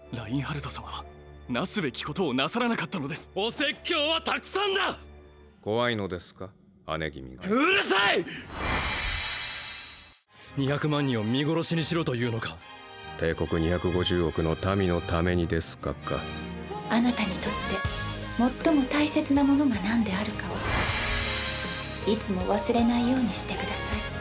ラインハルト様はなすべきことをなさらなかったのです。 お説教はたくさんだ。 怖いのですか、姉君が。 うるさい。 200万人を見殺しにしろというのか。 帝国250億の民のためにですか。 あなたにとって最も大切なものが何であるかはいつも忘れないようにしてください。